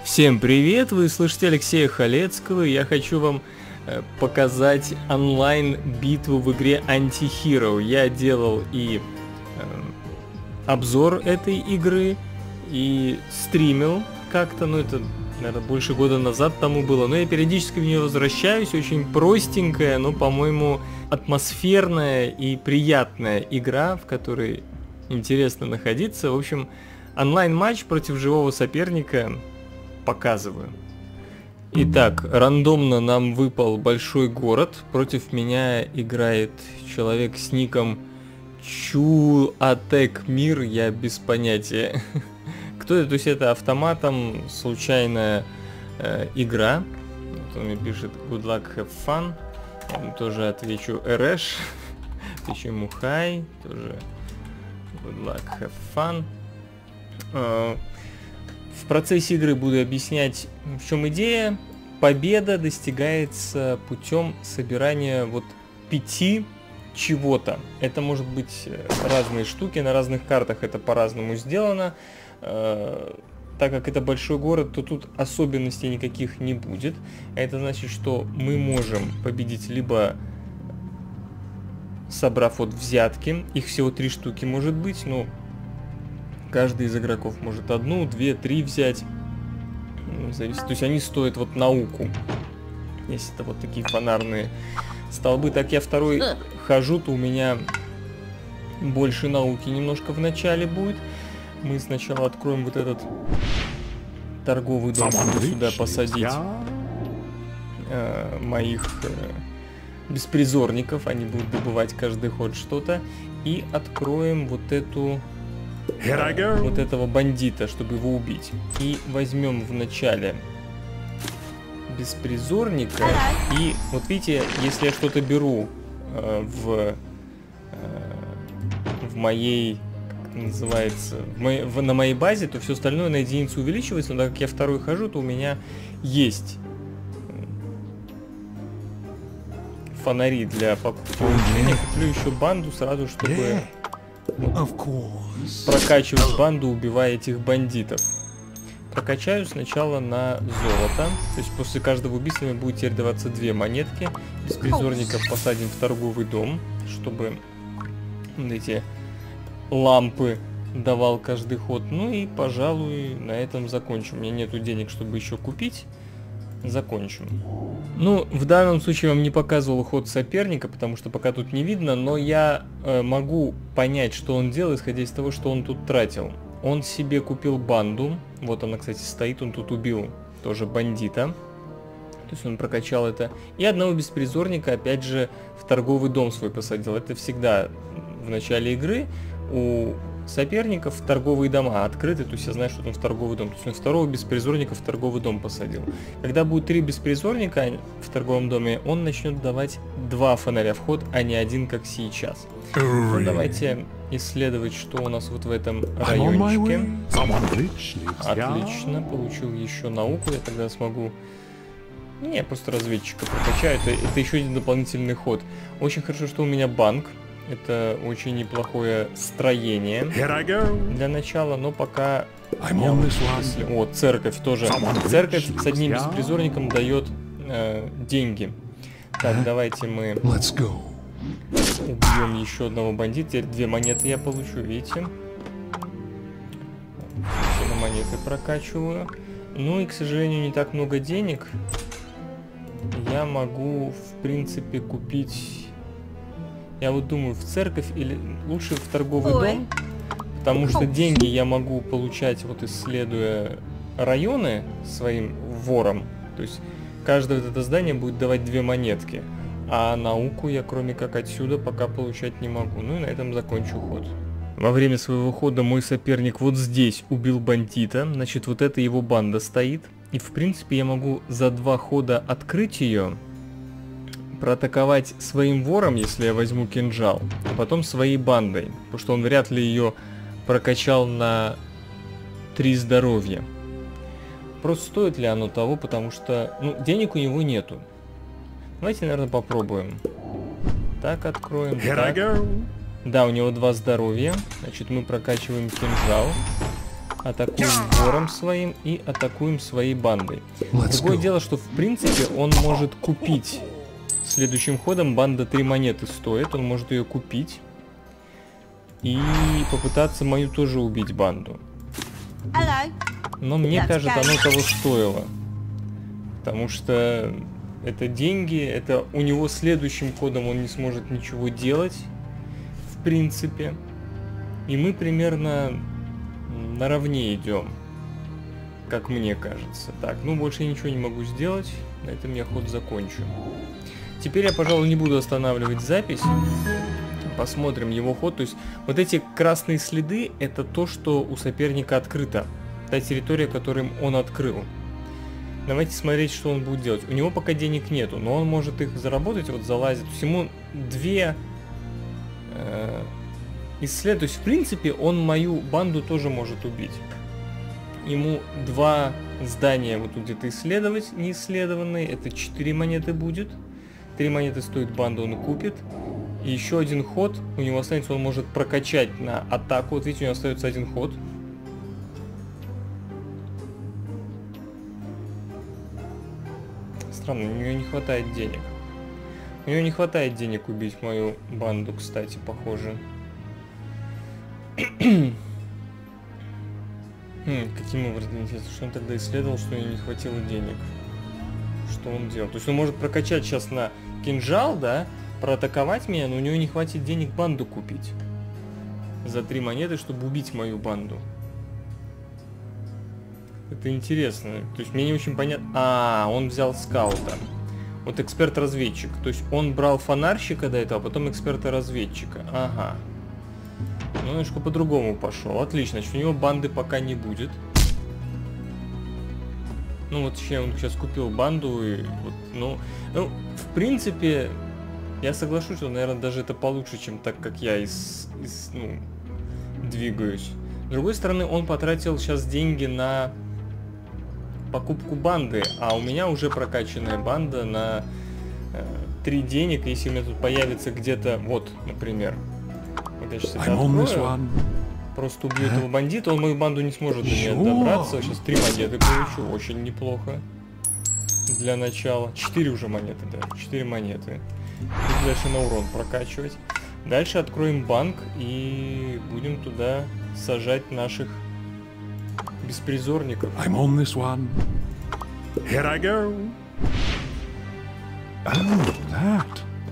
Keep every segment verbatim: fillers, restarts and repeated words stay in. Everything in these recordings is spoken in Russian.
Всем привет, вы слышите Алексея Халецкого, и я хочу вам э, показать онлайн-битву в игре Anti-Hero. Я делал и э, обзор этой игры, и стримил как-то, ну это, наверное, больше года назад тому было, но я периодически в нее возвращаюсь, очень простенькая, но, по-моему, атмосферная и приятная игра, в которой интересно находиться. В общем, онлайн-матч против живого соперника показываю. Итак, рандомно нам выпал большой город. Против меня играет человек с ником Чуатек Мир. Я без понятия, кто это. То есть это автоматом случайная э, игра. Вот он мне пишет good luck, have fun. Я ему тоже отвечу эрэш. Отвечу ему hi. Тоже good luck, have fun. Uh, В процессе игры буду объяснять, в чем идея. Победа достигается путем собирания вот пяти чего-то. Это может быть разные штуки, на разных картах это по-разному сделано. Э, так как это большой город, то тут особенностей никаких не будет. Это значит, что мы можем победить либо собрав вот взятки. Их всего три штуки может быть, но каждый из игроков может одну, две, три взять. Зависит. То есть они стоят вот науку. Если это вот такие фонарные столбы. Так я второй хожу, то у меня больше науки немножко в начале будет. Мы сначала откроем вот этот торговый дом, чтобы сюда посадить э, моих э, беспризорников. Они будут добывать каждый ход что-то. И откроем вот эту... вот этого бандита, чтобы его убить. И возьмем в начале беспризорника. И вот видите, если я что-то беру э, в, э, в моей, как это называется, в моей, в, на моей базе, то все остальное на единицу увеличивается. Но так как я второй хожу, то у меня есть фонари для покупки улучшения. Куплю еще банду сразу, чтобы прокачивать банду, убивая этих бандитов. Прокачаю сначала на золото. То есть после каждого убийства мне будет теперь даваться две монетки. Беспризорников посадим в торговый дом, чтобы вот эти лампы давал каждый ход. Ну и, пожалуй, на этом закончим. У меня нету денег, чтобы еще купить. Закончим. Ну, в данном случае вам не показывал ход соперника, потому что пока тут не видно, но я э, могу понять, что он делал, исходя из того, что он тут тратил. Он себе купил банду. Вот она, кстати, стоит, он тут убил тоже бандита. То есть он прокачал это. И одного беспризорника, опять же, в торговый дом свой посадил. Это всегда в начале игры у соперников торговые дома открыты, то есть я знаю, что он в торговый дом. То есть он второго беспризорника в торговый дом посадил. Когда будет три беспризорника в торговом доме, он начнет давать два фонаря в ход, а не один, как сейчас. Ну, давайте исследовать, что у нас вот в этом райончике. Отлично, получил еще науку, я тогда смогу... Не, я просто разведчика прокачаю, это, это еще один дополнительный ход. Очень хорошо, что у меня банк. Это очень неплохое строение для начала, но пока... Если... О, церковь тоже. Церковь с одним беспризорником дает э, деньги. Так, давайте мы убьем еще одного бандита. Теперь две монеты я получу, видите? Все на монеты прокачиваю. Ну и, к сожалению, не так много денег. Я могу, в принципе, купить... Я вот думаю, в церковь или лучше в торговый Ой. дом, потому что деньги я могу получать, вот исследуя районы своим вором. То есть каждое вот это здание будет давать две монетки, а науку я кроме как отсюда пока получать не могу. Ну и на этом закончу ход. Во время своего хода мой соперник вот здесь убил бандита, значит вот эта его банда стоит. И в принципе я могу за два хода открыть ее, проатаковать своим вором, если я возьму кинжал, а потом своей бандой, потому что он вряд ли ее прокачал на три здоровья. Просто стоит ли оно того, потому что, ну, денег у него нету. Давайте, наверное, попробуем. Так, откроем. Так. Да, у него два здоровья. Значит, мы прокачиваем кинжал. атакуем вором своим и атакуем своей бандой. Другое дело, что в принципе он может купить. Следующим ходом банда три монеты стоит, он может ее купить. И попытаться мою тоже убить банду. Но мне кажется, оно того стоило. Потому что это деньги, это у него следующим ходом он не сможет ничего делать. В принципе. И мы примерно наравне идем. Как мне кажется. Так, ну больше я ничего не могу сделать. На этом я ход закончу. Теперь я, пожалуй, не буду останавливать запись. Посмотрим его ход. То есть вот эти красные следы — это то, что у соперника открыто. Та территория, которую он открыл. Давайте смотреть, что он будет делать. У него пока денег нету, но он может их заработать, вот залазит. То есть ему две э, исследовать. То есть в принципе он мою банду тоже может убить. Ему два здания вот тут где-то исследовать, не исследованные. Это четыре монеты будет. Три монеты стоит банда, он купит. И еще один ход у него останется, он может прокачать на атаку. Вот видите, у него остается один ход. Странно, у него не хватает денег. У него не хватает денег убить мою банду, кстати, похоже. хм, каким образом, интересно, что он тогда исследовал, что у него не хватило денег? Что он делал? То есть он может прокачать сейчас на кинжал, да? Проатаковать меня, но у него не хватит денег банду купить. За три монеты, чтобы убить мою банду. Это интересно. То есть мне не очень понятно. А, он взял скаута. Вот эксперт-разведчик. То есть он брал фонарщика до этого, а потом эксперта-разведчика. Ага. Ну, немножко по-другому пошел. Отлично. Значит, у него банды пока не будет. Ну, вот еще он сейчас купил банду. И вот, ну, ну, в принципе... Я соглашусь, что, наверное, даже это получше, чем так, как я из, из, ну, двигаюсь. С другой стороны, он потратил сейчас деньги на покупку банды, а у меня уже прокачанная банда на э, три денег. Если у меня тут появится где-то, вот, например, вот я сейчас это открою, просто убью этого бандита, он мою банду не сможет до меня добраться. Сейчас три монеты получу, очень неплохо для начала. Четыре уже монеты, да, четыре монеты. Буду дальше на урон прокачивать. Дальше откроем банк и будем туда сажать наших беспризорников. I'm on this one. Here I go. Oh, that.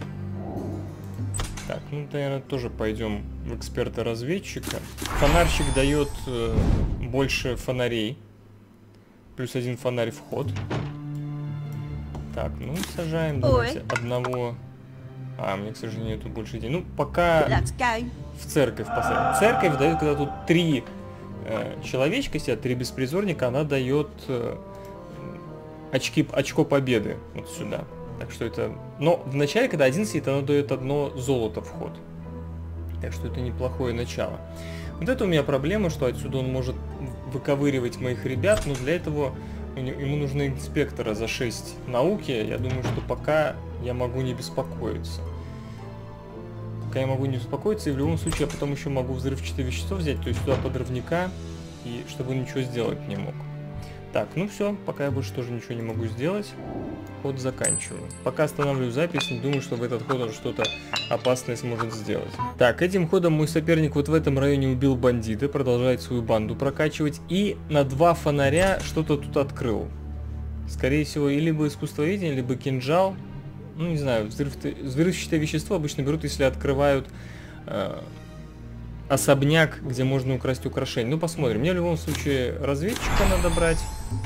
Так, ну, наверное, тоже пойдем в эксперта-разведчика. Фонарщик дает э, больше фонарей. Плюс один фонарь в ход. Так, ну, сажаем, давайте, одного... А, мне, к сожалению, тут больше денег. Ну, пока в церковь поставим. Церковь дает, когда тут три э, человечка сидят, три беспризорника, она дает э, очки, очко победы вот сюда. Так что это... Но в начале, когда один сидит, она дает одно золото в ход. Так что это неплохое начало. Вот это у меня проблема, что отсюда он может выковыривать моих ребят, но для этого ему нужны инспектора за шесть науки. Я думаю, что пока я могу не беспокоиться. Пока я могу не беспокоиться, и в любом случае я потом еще могу взрывчатое вещество взять, то есть туда подрывника, и чтобы он ничего сделать не мог. Так, ну все, пока я больше тоже ничего не могу сделать. Ход заканчиваю. Пока останавливаю запись, не думаю, что в этот ход он что-то опасное сможет сделать. Так, этим ходом мой соперник вот в этом районе убил бандита, продолжает свою банду прокачивать, и на два фонаря что-то тут открыл. Скорее всего, и либо искусствоведение, либо кинжал. Ну, не знаю, взрыв, взрывчатое вещество обычно берут, если открывают э, особняк, где можно украсть украшения. Ну, посмотрим. Мне в любом случае разведчика надо брать,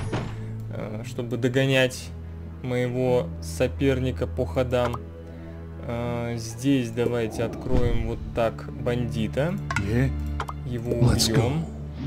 э, чтобы догонять моего соперника по ходам. Э, здесь давайте откроем вот так бандита. Его убьем.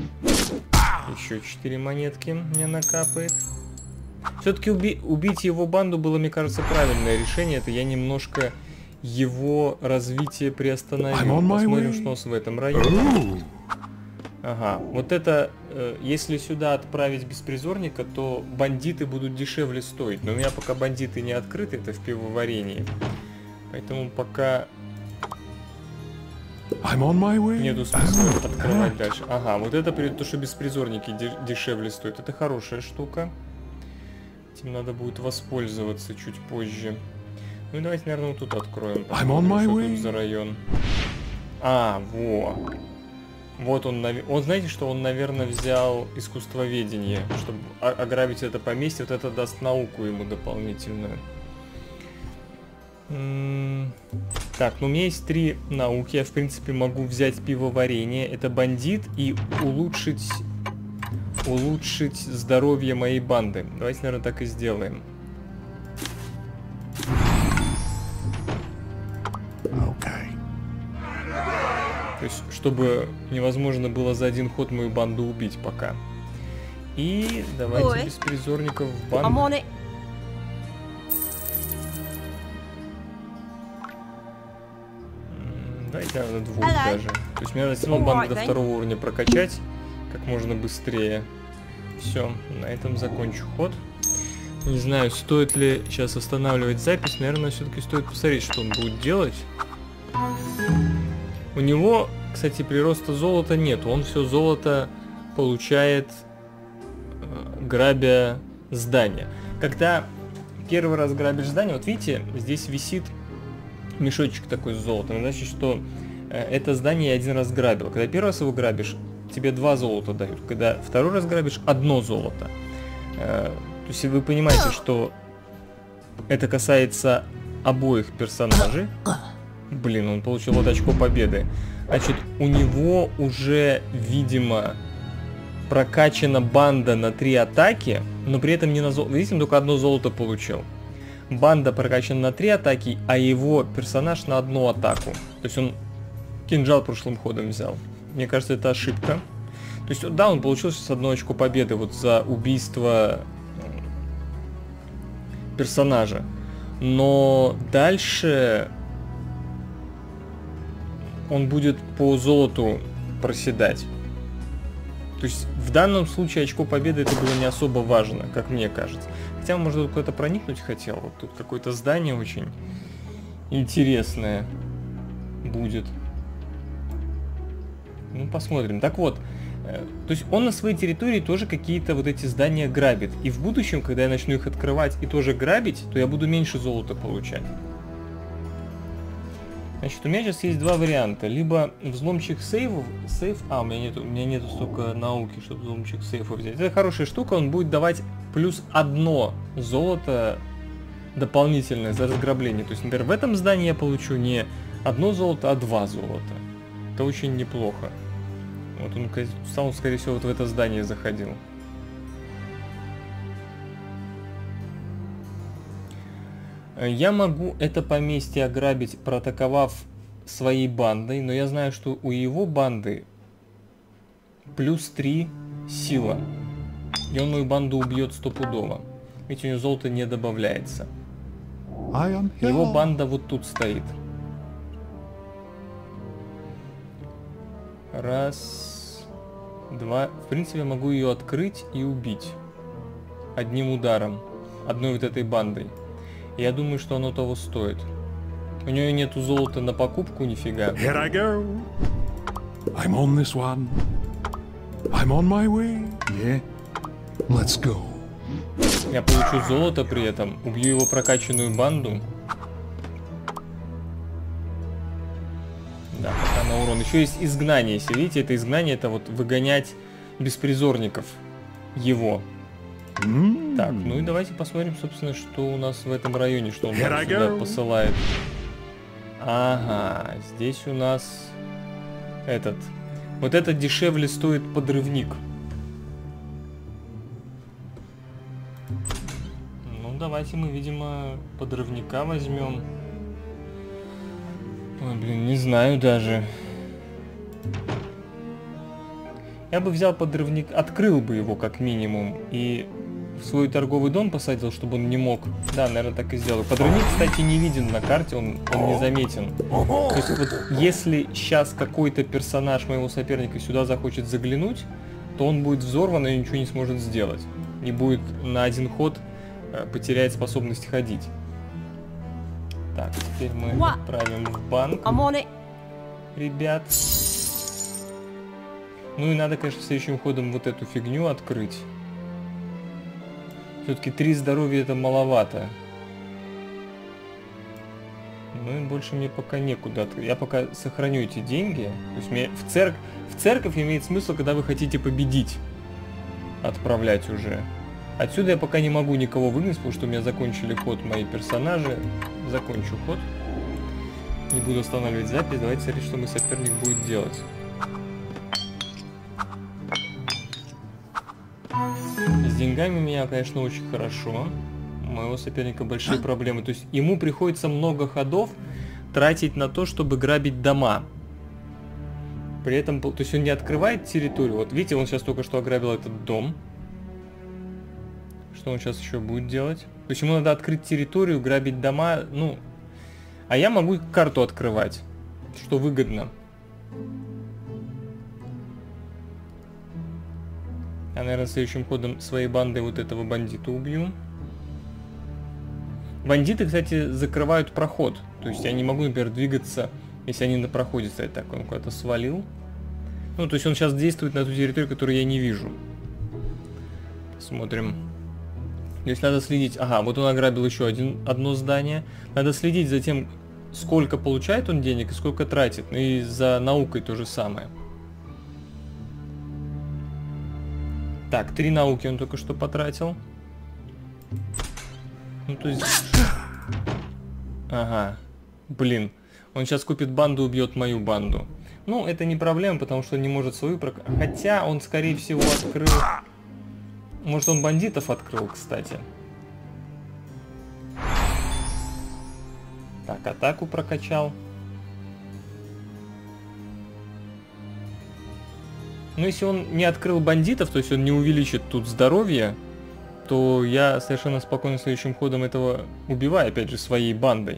Еще четыре монетки мне накапает. Все-таки уби убить его банду было, мне кажется, правильное решение. Это я немножко его развитие приостановил. Посмотрим, что у нас в этом районе. Ага, вот это, э, если сюда отправить беспризорника, то бандиты будут дешевле стоить. Но у меня пока бандиты не открыты, это в пивоварении. Поэтому пока I'm on my way. Нету смысла открывать дальше. Ага, вот это то, что беспризорники дешевле стоят. Это хорошая штука. Этим надо будет воспользоваться чуть позже. Ну и давайте, наверное, вот тут откроем. Посмотрим, что тут за район. А, во. Вот он, он, знаете, что он, наверное, взял искусствоведение, чтобы ограбить это поместье. Вот это даст науку ему дополнительную. М-м- так, ну у меня есть три науки. Я, в принципе, могу взять пивоварение. Это бандит и улучшить, улучшить здоровье моей банды. Давайте, наверное, так и сделаем. То есть, чтобы невозможно было за один ход мою банду убить пока. И давайте Ой. беспризорников в банду. Давайте, наверное, двух Hello. даже. То есть мне надо все равно банду до второго уровня прокачать как можно быстрее. Все, на этом закончу ход. Не знаю, стоит ли сейчас останавливать запись. Наверное, все-таки стоит посмотреть, что он будет делать. У него, кстати, прироста золота нет. Он все золото получает, э, грабя здание. Когда первый раз грабишь здание, вот видите, здесь висит мешочек такой с золотом. Значит, что э, это здание я один раз грабил. Когда первый раз его грабишь, тебе два золота дают. Когда второй раз грабишь, одно золото. Э, то есть вы понимаете, что это касается обоих персонажей. Блин, он получил вот очко победы. Значит, у него уже, видимо, прокачана банда на три атаки, но при этом не на золото. Видите, он только одно золото получил. Банда прокачана на три атаки, а его персонаж на одну атаку. То есть он кинжал прошлым ходом взял. Мне кажется, это ошибка. То есть, да, он получил сейчас одно очко победы вот за убийство персонажа. Но дальше он будет по золоту проседать. То есть в данном случае очко победы это было не особо важно, как мне кажется. Хотя, может, тут куда-то проникнуть хотел. Вот тут какое-то здание очень интересное будет. Ну, посмотрим. Так вот, э, то есть он на своей территории тоже какие-то вот эти здания грабит. И в будущем, когда я начну их открывать и тоже грабить, то я буду меньше золота получать. Значит, у меня сейчас есть два варианта. Либо взломчик сейфов, сейф, а, у меня нету, у меня нету столько науки, чтобы взломчик сейфов взять. Это хорошая штука, он будет давать плюс одно золото дополнительное за разграбление. То есть, например, в этом здании я получу не одно золото, а два золота. Это очень неплохо. Вот он сам, скорее всего, вот в это здание заходил. Я могу это поместье ограбить, проатаковав своей бандой, но я знаю, что у его банды плюс три сила. И он мою банду убьет стопудово. Ведь у него золото не добавляется. Его банда вот тут стоит. Раз, два. В принципе, я могу ее открыть и убить. Одним ударом. Одной вот этой бандой. Я думаю, что оно того стоит. У нее нету золота на покупку, нифига. Here I go. I'm on this one. I'm on my way. Yeah. Let's go. Я получу золото при этом, убью его прокачанную банду. Да, пока на урон. Еще есть изгнание. Если видите, это изгнание, это вот выгонять беспризорников его. Mm. Так, ну и давайте посмотрим, собственно, что у нас в этом районе, что он нам сюда посылает. Ага, здесь у нас этот. Вот этот дешевле стоит подрывник. Ну, давайте мы, видимо, подрывника возьмем. Ой, блин, не знаю даже. Я бы взял подрывник, открыл бы его как минимум и в свой торговый дом посадил, чтобы он не мог. Да, наверное, так и сделаю. Подрывник, кстати, не виден на карте, он, он не заметен. То есть вот если сейчас какой-то персонаж моего соперника сюда захочет заглянуть, то он будет взорван и ничего не сможет сделать. И будет на один ход э, потерять способность ходить. Так, теперь мы отправим в банк. ребят. Ну и надо, конечно, следующим ходом вот эту фигню открыть. Все-таки три здоровья это маловато. Ну и больше мне пока некуда открыть. Я пока сохраню эти деньги. То есть мне в, церк... в церковь имеет смысл, когда вы хотите победить. Отправлять уже. Отсюда я пока не могу никого выгнать, потому что у меня закончили ход мои персонажи. Закончу ход. Не буду останавливать запись. Давайте смотреть, что мой соперник будет делать. С деньгами у меня, конечно, очень хорошо. У моего соперника большие проблемы. То есть ему приходится много ходов тратить на то, чтобы грабить дома. При этом, то есть он не открывает территорию. Вот видите, он сейчас только что ограбил этот дом. Что он сейчас еще будет делать? То есть ему надо открыть территорию, грабить дома. Ну, а я могу карту открывать, что выгодно. Я, наверное, следующим ходом своей бандой вот этого бандита убью. Бандиты, кстати, закрывают проход. То есть я не могу, например, двигаться, если они на проходе стоят. Так, он куда-то свалил. Ну, то есть он сейчас действует на ту территорию, которую я не вижу. Смотрим. Здесь надо следить. Ага, вот он ограбил еще один, одно здание. Надо следить за тем, сколько получает он денег и сколько тратит. Ну и за наукой то же самое. Так, три науки он только что потратил. Ну, то есть... Ага. Блин. Он сейчас купит банду, убьет мою банду. Ну, это не проблема, потому что он не может свою прок... Хотя он, скорее всего, открыл... Может, он бандитов открыл, кстати. Так, атаку прокачал. Ну, если он не открыл бандитов, то есть он не увеличит тут здоровье, то я совершенно спокойно следующим ходом этого убиваю, опять же, своей бандой.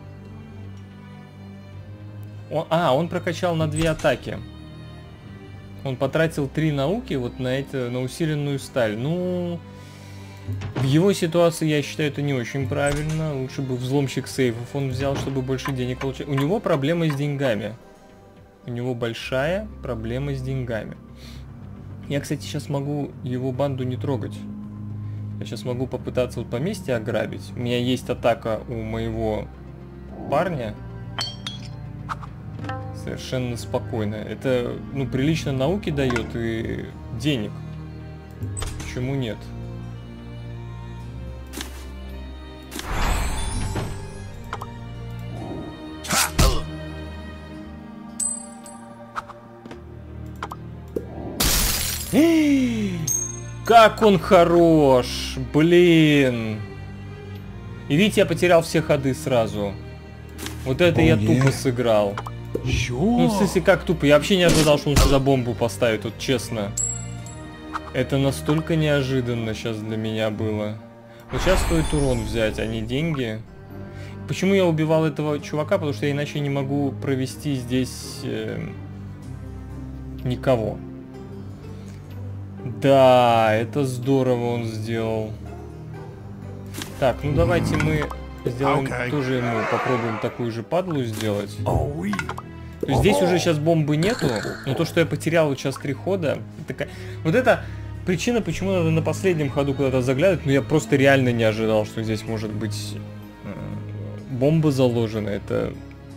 Он, а, он прокачал на две атаки. Он потратил три науки вот на это, на усиленную сталь. Ну, в его ситуации, я считаю, это не очень правильно. Лучше бы взломщик сейфов он взял, чтобы больше денег получать. У него проблема с деньгами. У него большая проблема с деньгами. Я, кстати, сейчас могу его банду не трогать. Я сейчас могу попытаться вот поместье ограбить. У меня есть атака у моего парня. Совершенно спокойно. Это, ну, прилично науки дает и денег. Почему нет? Как он хорош! Блин! И видите, я потерял все ходы сразу. Вот это oh, я yeah. тупо сыграл. Sure. Ну, в смысле, как тупо? Я вообще не ожидал, что он сюда бомбу поставит, вот честно. Это настолько неожиданно сейчас для меня было. Вот сейчас стоит урон взять, а не деньги. Почему я убивал этого чувака? Потому что я иначе не могу провести здесь э, никого. Да, это здорово он сделал. Так, ну давайте мы сделаем okay. тоже ему, попробуем такую же падлу сделать. То есть здесь уже сейчас бомбы нету, но то, что я потерял вот сейчас три хода, такая... Вот это причина, почему надо на последнем ходу куда-то заглядывать, но я просто реально не ожидал, что здесь может быть бомба заложена. Это...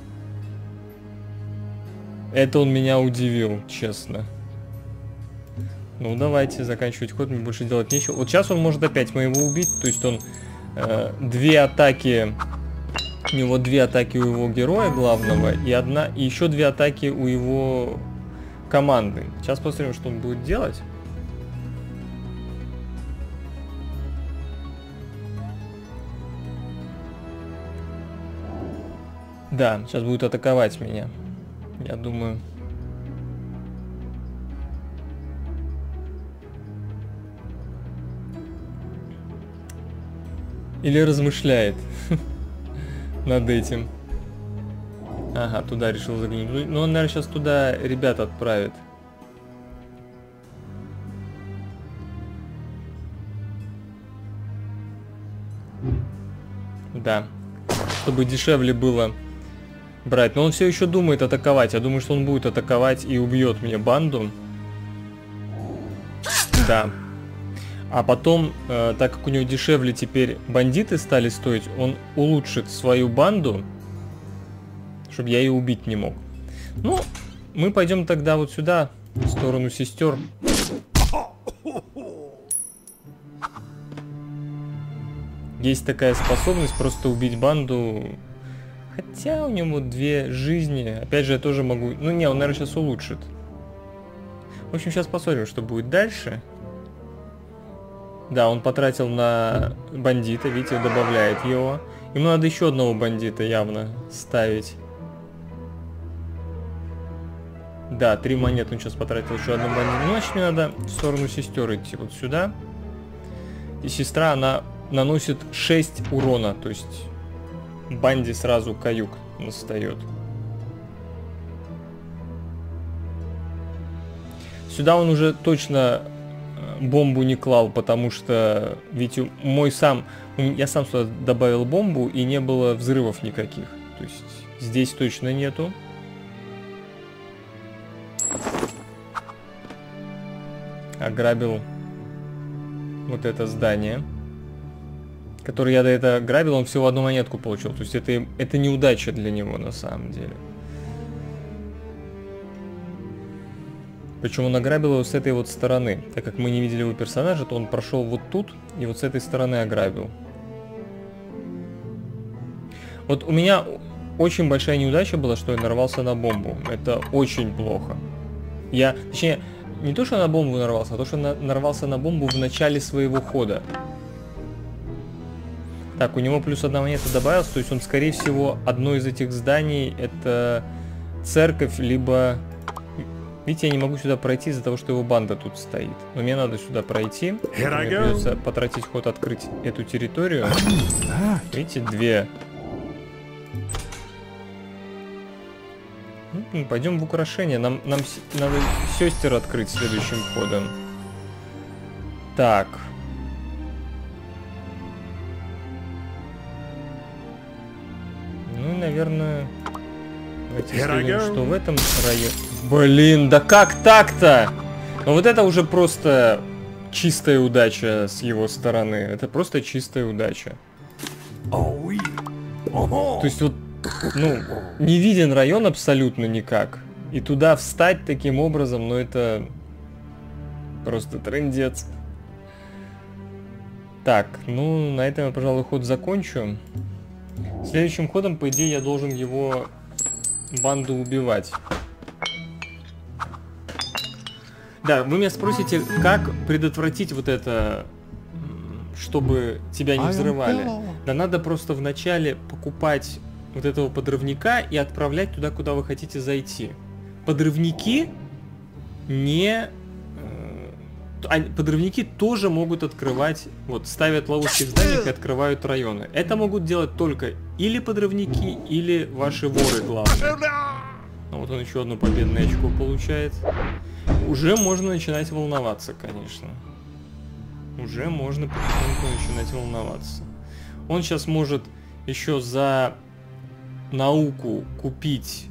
Это он меня удивил, честно. Ну, давайте заканчивать ход, мне больше делать нечего. Вот сейчас он может опять моего убить, то есть он э, две атаки, у него две атаки у его героя главного, и одна, и еще две атаки у его команды. Сейчас посмотрим, что он будет делать. Да, сейчас будет атаковать меня, я думаю. Или размышляет над этим. Ага, туда решил заглянуть. Ну, он, наверное, сейчас туда ребят отправит. Да. Чтобы дешевле было брать. Но он все еще думает атаковать. Я думаю, что он будет атаковать и убьет мне банду. Да. А потом, э, так как у него дешевле теперь бандиты стали стоить, он улучшит свою банду, чтобы я ее убить не мог. Ну, мы пойдем тогда вот сюда, в сторону сестер. Есть такая способность просто убить банду. Хотя у него две жизни. Опять же, я тоже могу... Ну не, он, наверное, сейчас улучшит. В общем, сейчас посмотрим, что будет дальше. Да, он потратил на бандита, видите, добавляет его. Ему надо еще одного бандита явно ставить. Да, три монеты он сейчас потратил, еще одну бандиту. Ну, значит, мне надо в сторону сестер идти, вот сюда. И сестра, она наносит шесть урона, то есть банде сразу каюк настает. Сюда он уже точно бомбу не клал, потому что, видите, мой сам, я сам сюда добавил бомбу и не было взрывов никаких. То есть здесь точно нету. Ограбил вот это здание, которое я до этого грабил, он всего одну монетку получил. То есть это, это неудача для него на самом деле. Причем он ограбил его с этой вот стороны. Так как мы не видели его персонажа, то он прошел вот тут и вот с этой стороны ограбил. Вот у меня очень большая неудача была, что я нарвался на бомбу. Это очень плохо. Я, точнее, не то, что на бомбу нарвался, а то, что на, нарвался на бомбу в начале своего хода. Так, у него плюс одна монета добавилась, то есть он, скорее всего, одно из этих зданий это церковь, либо... Видите, я не могу сюда пройти из-за того, что его банда тут стоит. Но мне надо сюда пройти. Мне придется потратить ход открыть эту территорию. Видите, две. Ну, пойдем в украшение. Нам, нам надо сестер открыть следующим ходом. Так. Ну, наверное... Давайте исследуем, что в этом районе... Блин, да как так-то? Ну вот это уже просто чистая удача с его стороны. Это просто чистая удача. То есть вот, ну, не виден район абсолютно никак. И туда встать таким образом, ну это просто трындец. Так, ну на этом я, пожалуй, ход закончу. Следующим ходом, по идее, я должен его банду убивать. Да, вы меня спросите, как предотвратить вот это, чтобы тебя не взрывали. Да надо просто вначале покупать вот этого подрывника и отправлять туда, куда вы хотите зайти. Подрывники не... Подрывники тоже могут открывать, вот, ставят ловушки в зданиях и открывают районы. Это могут делать только или подрывники, или ваши воры, главное. Ну, вот он еще одну победное очко получает. Уже можно начинать волноваться, конечно. Уже можно потихоньку начинать волноваться. Он сейчас может еще за науку купить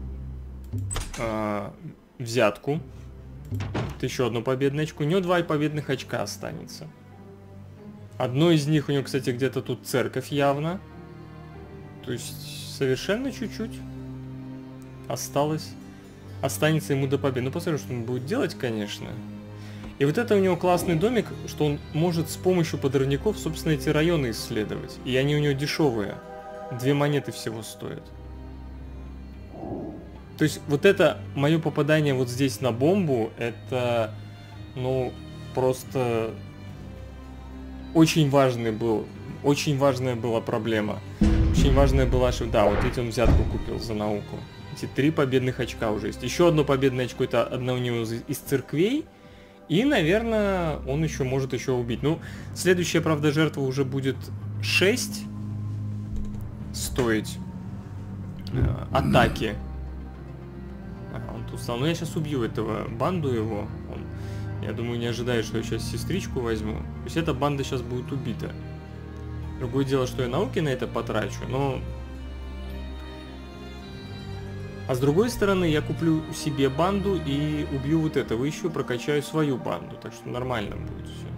э, взятку. Это еще одно победное очко. У него два победных очка останется. Одно из них у него, кстати, где-то тут церковь явно. То есть совершенно чуть-чуть осталось. Останется ему до победы. Ну, посмотрим, что он будет делать, конечно. И вот это у него классный домик, что он может с помощью подрывников, собственно, эти районы исследовать. И они у него дешевые. Две монеты всего стоят. То есть вот это мое попадание вот здесь на бомбу, это, ну, просто очень важный был, очень важная была проблема. Очень важная была, что, да, вот эти он взятку купил за науку. Эти три победных очка уже есть. Еще одно победное очко, это одно у него из церквей. И, наверное, он еще может еще убить. Ну, следующая, правда, жертва уже будет шесть стоить э, атаки. Ага, он тут стал. Ну, я сейчас убью этого, банду его. Он, я думаю, не ожидает, что я сейчас сестричку возьму. То есть эта банда сейчас будет убита. Другое дело, что я науки на это потрачу, но... А с другой стороны, я куплю себе банду и убью вот этого, еще прокачаю свою банду. Так что нормально будет все.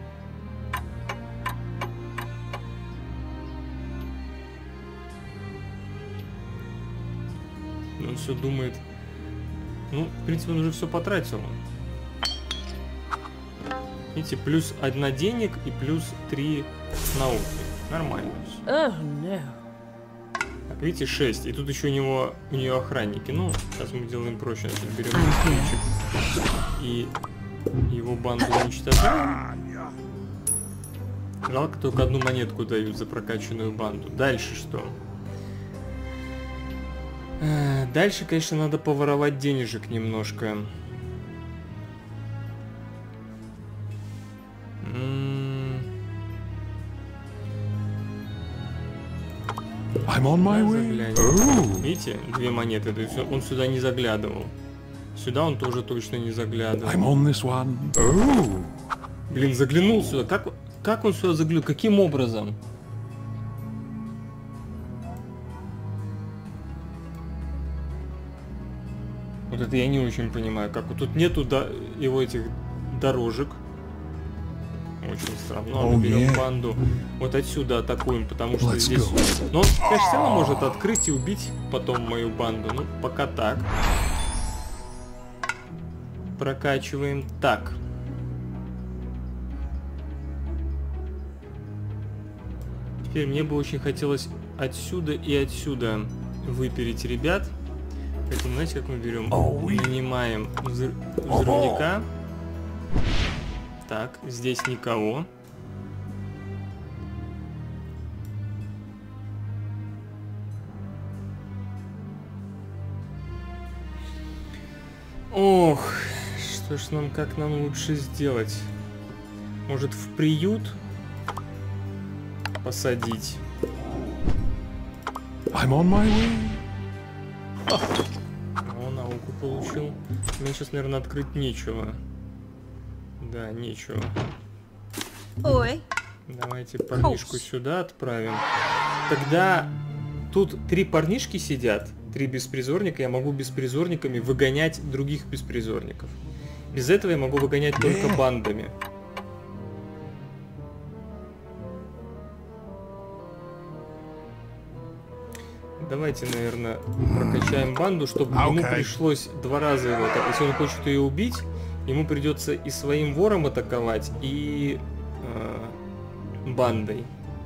Он все думает. Ну, в принципе, он уже все потратил. Видите, плюс одна денег и плюс три науки. Нормально все. Oh, no. Так, видите, шесть. И тут еще у него у нее охранники. Ну, сейчас мы делаем проще. Значит, берем ключик и его банду уничтожаем. Жалко, только одну монетку дают за прокачанную банду. Дальше что? Дальше, конечно, надо поворовать денежек немножко. I'm on my way. Oh. Видите, две монеты, то есть он сюда не заглядывал. Сюда он тоже точно не заглядывал. I'm on this one. Oh. Блин, заглянул сюда. Как, как он сюда заглянул? Каким образом? Вот это я не очень понимаю, как. Тут нету до... его этих дорожек. Очень странно. Ну, ладно, берем банду. Вот отсюда атакуем, потому что здесь... Но он, конечно, все равно может открыть и убить потом мою банду. Ну, пока так. Прокачиваем. Так. Теперь мне бы очень хотелось отсюда и отсюда выпереть ребят. Поэтому, знаете, как мы берем? Нанимаем взрыв... взрывника. Так, здесь никого. Ох, что ж нам, как нам лучше сделать? Может, в приют посадить? I'm on my way. О, науку получил. Мне сейчас, наверное, открыть нечего. Да, нечего. Ой. Давайте парнишку сюда отправим. Тогда тут три парнишки сидят, три беспризорника. Я могу беспризорниками выгонять других беспризорников. Без этого я могу выгонять только бандами. Давайте, наверное, прокачаем банду, чтобы okay. ему пришлось два раза его. Так, если он хочет ее убить, ему придется и своим вором атаковать, и э, бандой.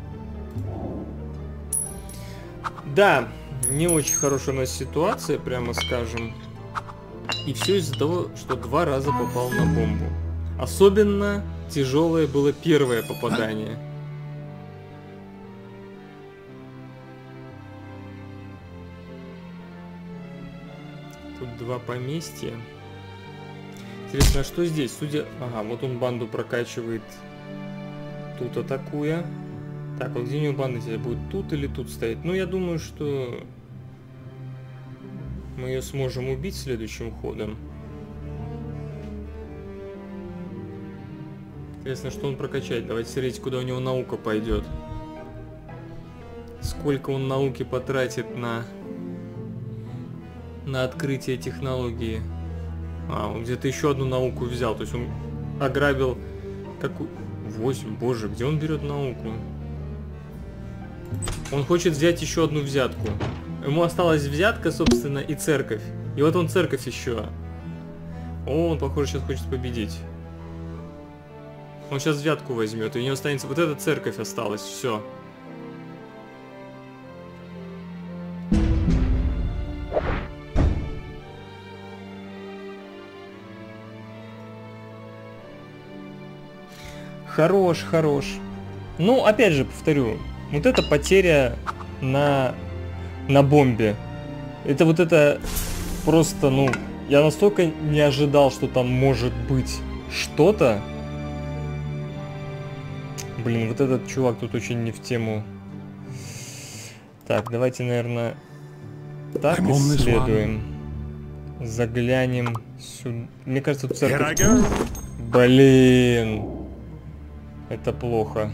Да, не очень хорошая у нас ситуация, прямо скажем. И все из-за того, что два раза попал на бомбу. Особенно тяжелое было первое попадание. Тут два поместья. Интересно, а что здесь? Судя... Ага, вот он банду прокачивает, тут атакуя. Так, вот где у него банда здесь будет? Тут или тут стоит? Ну, я думаю, что мы ее сможем убить следующим ходом. Интересно, что он прокачает. Давайте смотреть, куда у него наука пойдет. Сколько он науки потратит на... на открытие технологии. А, он где-то еще одну науку взял. То есть он ограбил какую... восемь, боже, где он берет науку? Он хочет взять еще одну взятку. Ему осталась взятка, собственно, и церковь. И вот он церковь еще. О, он, похоже, сейчас хочет победить. Он сейчас взятку возьмет, и у него останется... Вот эта церковь осталась, все. Хорош, хорош. Ну, опять же, повторю. Вот эта потеря на, на бомбе. Это вот это просто, ну... Я настолько не ожидал, что там может быть что-то. Блин, вот этот чувак тут очень не в тему. Так, давайте, наверное, так исследуем. Заглянем сюда. Мне кажется, тут церковь... Блин. Это плохо.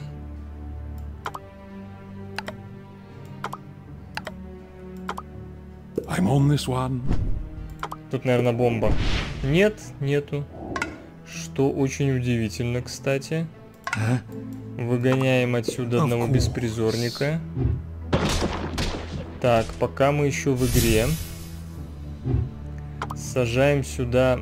I'm on this one. Тут, наверное, бомба. Нет, нету. Что очень удивительно, кстати. Huh? Выгоняем отсюда одного беспризорника. Так, пока мы еще в игре. Сажаем сюда...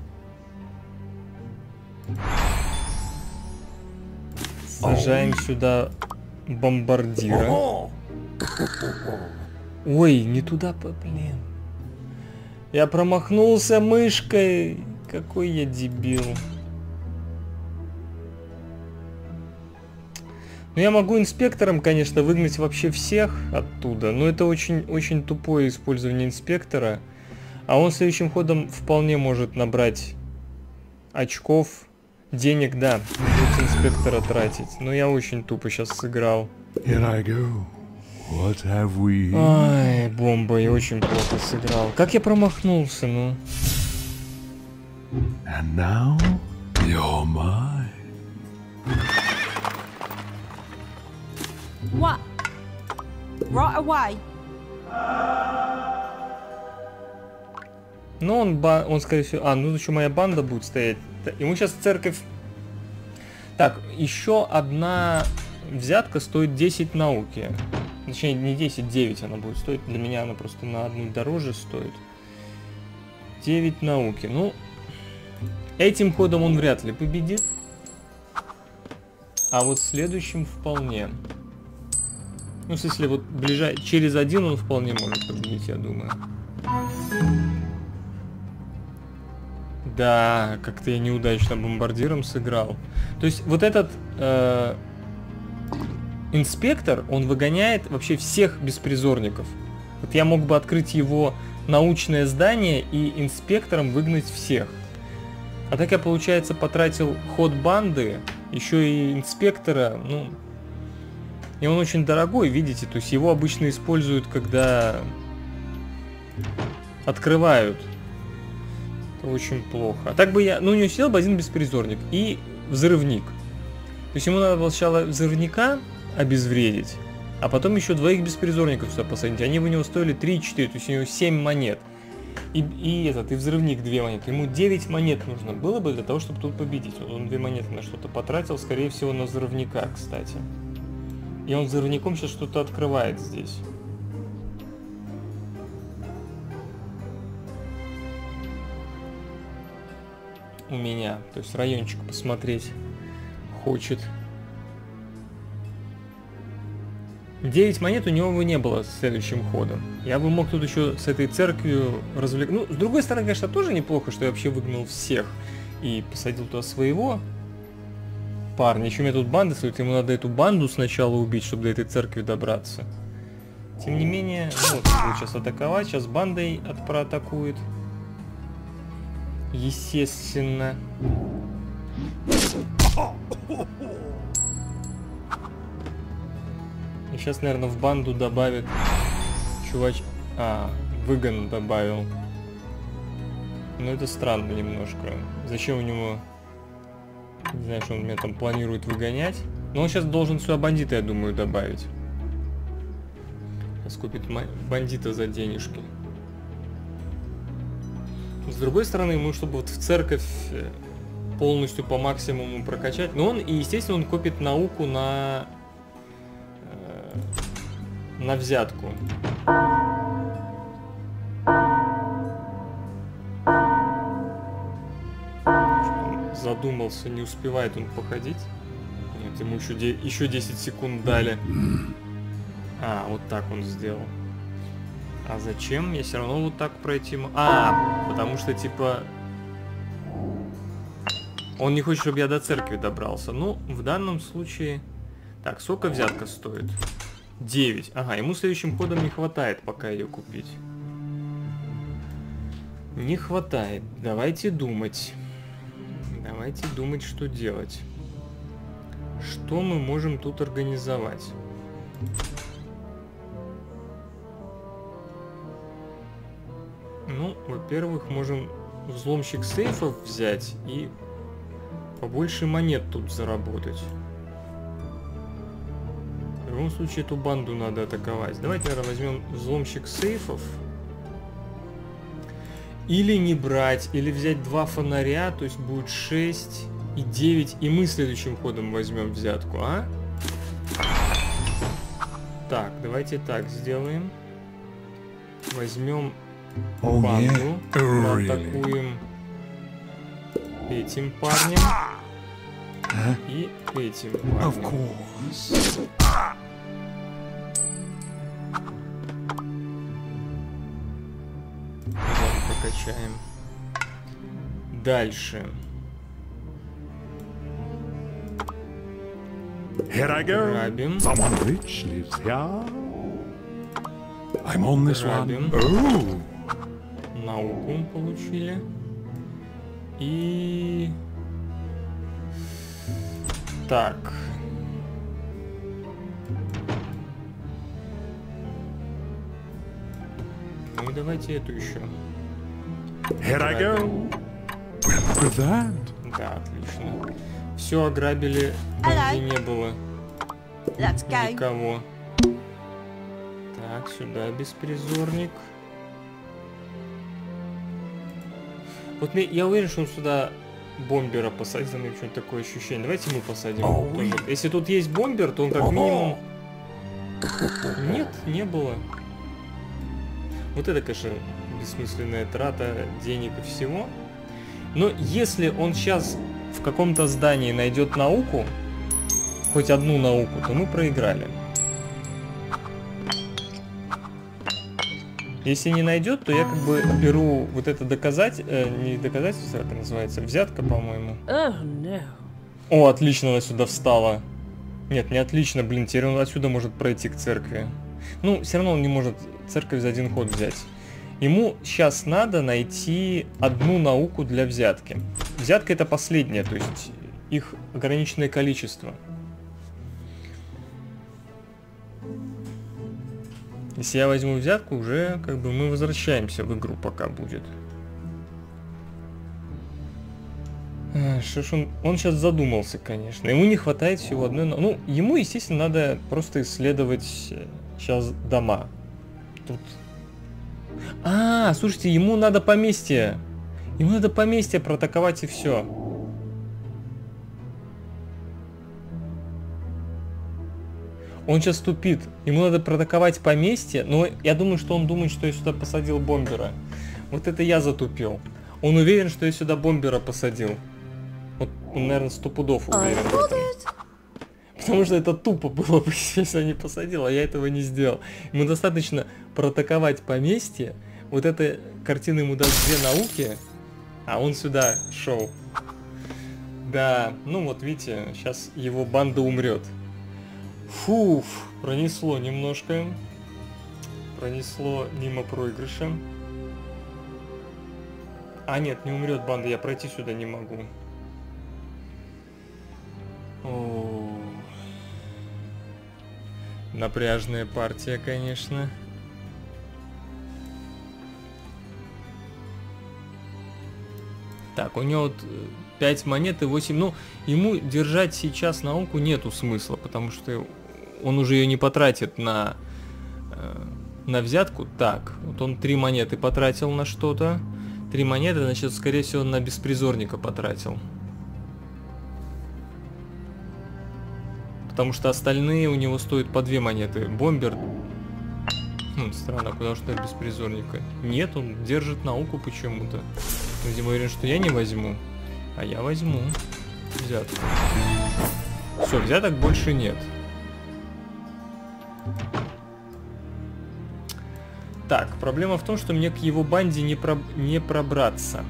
Сажаем сюда бомбардира. Ой, не туда, блин. Я промахнулся мышкой. Какой я дебил. Ну, я могу инспектором, конечно, выгнать вообще всех оттуда, но это очень-очень тупое использование инспектора. А он следующим ходом вполне может набрать очков, денег, да, будет инспектора тратить. Но я очень тупо сейчас сыграл. Here I go. What have we? Ай, бомба, я очень плохо сыграл. Как я промахнулся, ну? And now you're mine. What? Right away. Ну, он, ба он, скорее всего... А, ну, еще моя банда будет стоять. Ему сейчас церковь... Так, еще одна взятка стоит десять науки. Точнее, не десять, девять она будет стоить. Для меня она просто на одну дороже стоит. девять науки. Ну, этим ходом он вряд ли победит. А вот следующим вполне. Ну, в смысле, вот ближай... через один он вполне может победить, я думаю. Да, как-то я неудачно бомбардиром сыграл. То есть вот этот э, инспектор, он выгоняет вообще всех беспризорников. Вот я мог бы открыть его научное здание и инспектором выгнать всех. А так я, получается, потратил ход банды, еще и инспектора, ну... И он очень дорогой, видите, то есть его обычно используют, когда открывают. Это очень плохо. А так бы я... Ну, у него сидел бы один беспризорник и взрывник. То есть ему надо было сначала взрывника обезвредить, а потом еще двоих беспризорников сюда посадить. Они бы у него стоили три-четыре, то есть у него семь монет. И, и этот, и взрывник две монеты. Ему девять монет нужно было бы для того, чтобы тут победить. Вот он две монеты на что-то потратил, скорее всего, на взрывника, кстати. И он взрывником сейчас что-то открывает здесь. У меня. То есть райончик посмотреть хочет. девять монет у него бы не было с следующим ходом. Я бы мог тут еще с этой церковью развлек... Ну, с другой стороны, конечно, тоже неплохо, что я вообще выгнал всех и посадил туда своего парня. Еще у меня тут банда стоит, ему надо эту банду сначала убить, чтобы до этой церкви добраться. Тем не менее, ну, вот, будет сейчас атаковать, сейчас бандой от проатакует. Естественно. И сейчас, наверное, в банду добавит чувач... А, выгон добавил. Но это странно немножко. Зачем у него... Не знаю, что он меня там планирует выгонять. Но он сейчас должен сюда бандита, я думаю, добавить. Сейчас купит бандита за денежки. С другой стороны, ему, чтобы вот в церковь полностью по максимуму прокачать. Но он, и естественно, он копит науку на... Э, на взятку. Задумался, не успевает он походить. Нет, ему еще, де еще десять секунд дали. А, вот так он сделал. А зачем? Я все равно вот так пройти... А, потому что, типа... Он не хочет, чтобы я до церкви добрался. Ну, в данном случае... Так, сколько взятка стоит? девять. Ага, ему следующим ходом не хватает пока ее купить. Не хватает. Давайте думать. Давайте думать, что делать. Что мы можем тут организовать? Ну, во-первых, можем взломщик сейфов взять и побольше монет тут заработать. В любом случае, эту банду надо атаковать. Давайте, наверное, возьмем взломщик сейфов. Или не брать, или взять два фонаря, то есть будет шесть и девять, и мы следующим ходом возьмем взятку, а? Так, давайте так сделаем. Возьмем Oh, банду, yeah. Really? атакуем этим парнем Huh? и этим Of парнем. course. Вот, прокачаем. Дальше. Here I go. Грабим. Someone rich lives here. I'm on this one. Грабим. Oh. Науку получили. И... Так. Ну и давайте эту еще. Here I go. Well, look at that. Да, отлично. Все ограбили, Hello. где не было Let's go. никого. Так, сюда беспризорник. Вот мне, я уверен, что он сюда бомбера посадил, у меня почему-то такое ощущение. Давайте мы посадим. Ой. Тоже. Если тут есть бомбер, то он как минимум... Нет, не было. Вот это, конечно, бессмысленная трата денег и всего. Но если он сейчас в каком-то здании найдет науку, хоть одну науку, то мы проиграли. Если не найдет, то я как бы беру вот это доказать, э, не доказательство, это называется, взятка, по-моему. Oh no. О, отлично, она сюда встала. Нет, не отлично, блин, теперь он отсюда может пройти к церкви. Ну, все равно он не может церковь за один ход взять. Ему сейчас надо найти одну науку для взятки. Взятка это последняя, то есть их ограниченное количество. Если я возьму взятку, уже как бы мы возвращаемся в игру, пока будет. Что ж он... Он сейчас задумался, конечно. Ему не хватает всего одной... Ну, ему, естественно, надо просто исследовать сейчас дома. Тут... А, слушайте, ему надо поместье. Ему надо поместье проатаковать и все. Он сейчас тупит. Ему надо проатаковать поместье, но я думаю, что он думает, что я сюда посадил бомбера. Вот это я затупил. Он уверен, что я сюда бомбера посадил. Вот он, наверное, сто пудов уверен в этом. Потому что это тупо было бы, если я не посадил, а я этого не сделал. Ему достаточно проатаковать поместье. Вот эта картина ему даст две науки, а он сюда шел. Да, ну вот видите, сейчас его банда умрет. Фуф, пронесло немножко. Пронесло мимо проигрыша. А нет, не умрет банда, я пройти сюда не могу. О, напряжная партия, конечно. Так, у него вот пять монет и восемь. Ну, ему держать сейчас науку нету смысла, потому что он уже ее не потратит на, э, на взятку. Так, вот он три монеты потратил на что-то. Три монеты, значит, скорее всего, он на беспризорника потратил. Потому что остальные у него стоят по две монеты. Бомбер... Хм, странно, куда что беспризорника? Нет, он держит науку почему-то. Видимо, уверен, что я не возьму. А я возьму взятку. Все, взяток больше нет. Так, проблема в том, что мне к его банде не, про... не пробраться.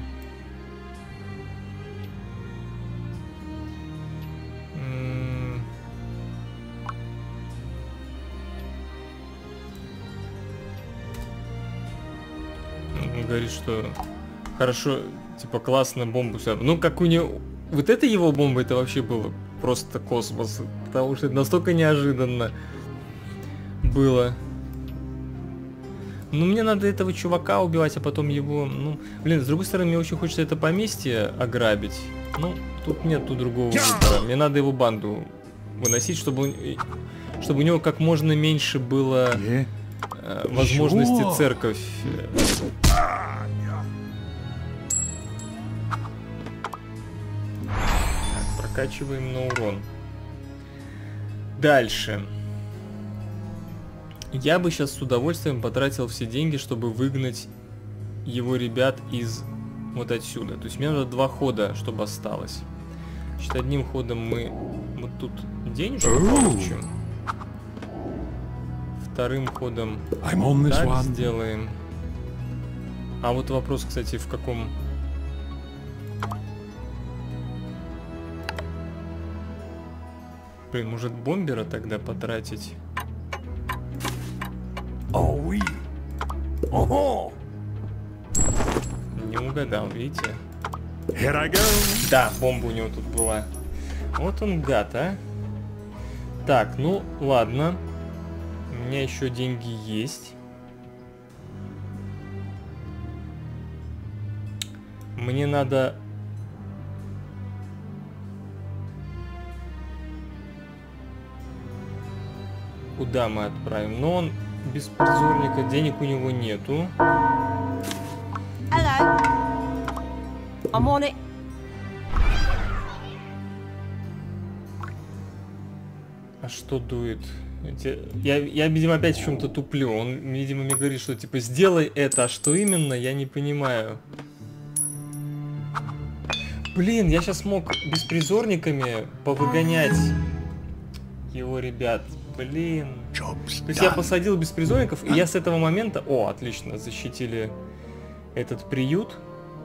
М-м- Он говорит, что хорошо, типа классно бомбу сюда. Ну, как у него... Вот это его бомба, это вообще было просто космос. Потому что это настолько неожиданно было. Ну, мне надо этого чувака убивать, а потом его... Ну, блин, с другой стороны, мне очень хочется это поместье ограбить. Ну, тут нету другого выбора. Мне надо его банду выносить, чтобы, он... чтобы у него как можно меньше было Yeah. э, возможности Sure. церковь Прокачиваем на урон. Дальше. Я бы сейчас с удовольствием потратил все деньги, чтобы выгнать его ребят из вот отсюда. То есть мне надо два хода, чтобы осталось. Значит, одним ходом мы вот тут денежку получим. Вторым ходом так сделаем. А вот вопрос, кстати, в каком... Блин, может бомбера тогда потратить? Оуи. Ого! Не угадал, видите? Here I go. Да, бомба у него тут была. Вот он гад, а. Так, ну ладно. У меня еще деньги есть. Мне надо... Куда мы отправим? Но он беспризорника, денег у него нету. Hello. I'm on it. А что дует? Я, я, видимо, опять в чем-то туплю. Он, видимо, мне говорит, что типа сделай это, а что именно, я не понимаю. Блин, я сейчас мог беспризорниками повыгонять его ребят. Блин. То есть я посадил беспризорников, и я с этого момента... О, отлично, защитили этот приют.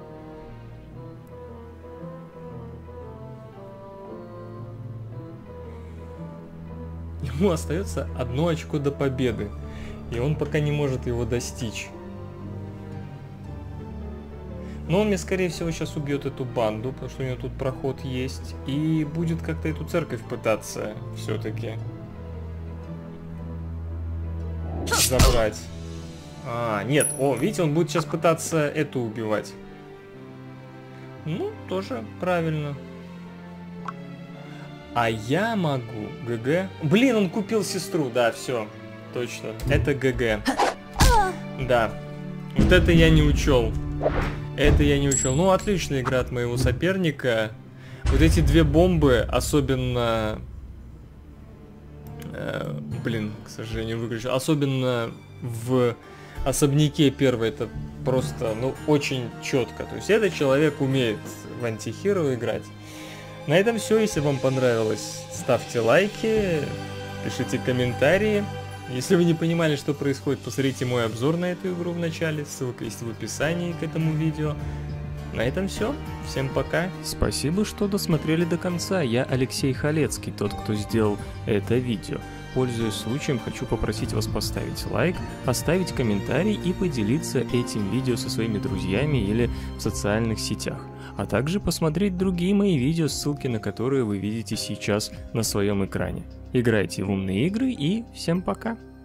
Ему остается одно очко до победы, и он пока не может его достичь. Но он мне, скорее всего, сейчас убьет эту банду, потому что у него тут проход есть, и будет как-то эту церковь пытаться все-таки забрать. А, нет, о, видите, он будет сейчас пытаться эту убивать. Ну, тоже правильно. А я могу, ГГ. Блин, он купил сестру, да, все, точно, это ГГ. Да, вот это я не учел. Это я не учел. Ну, отличная игра от моего соперника. Вот эти две бомбы, особенно... Э, блин, к сожалению, выключил. Особенно в особняке первый, это просто, ну, очень четко. То есть этот человек умеет в антихиро играть. На этом все. Если вам понравилось, ставьте лайки, пишите комментарии. Если вы не понимали, что происходит, посмотрите мой обзор на эту игру в начале, ссылка есть в описании к этому видео. На этом все. Всем пока. Спасибо, что досмотрели до конца. Я Алексей Халецкий, тот, кто сделал это видео. Пользуясь случаем, хочу попросить вас поставить лайк, оставить комментарий и поделиться этим видео со своими друзьями или в социальных сетях. А также посмотреть другие мои видео, ссылки на которые вы видите сейчас на своем экране. Играйте в умные игры и всем пока!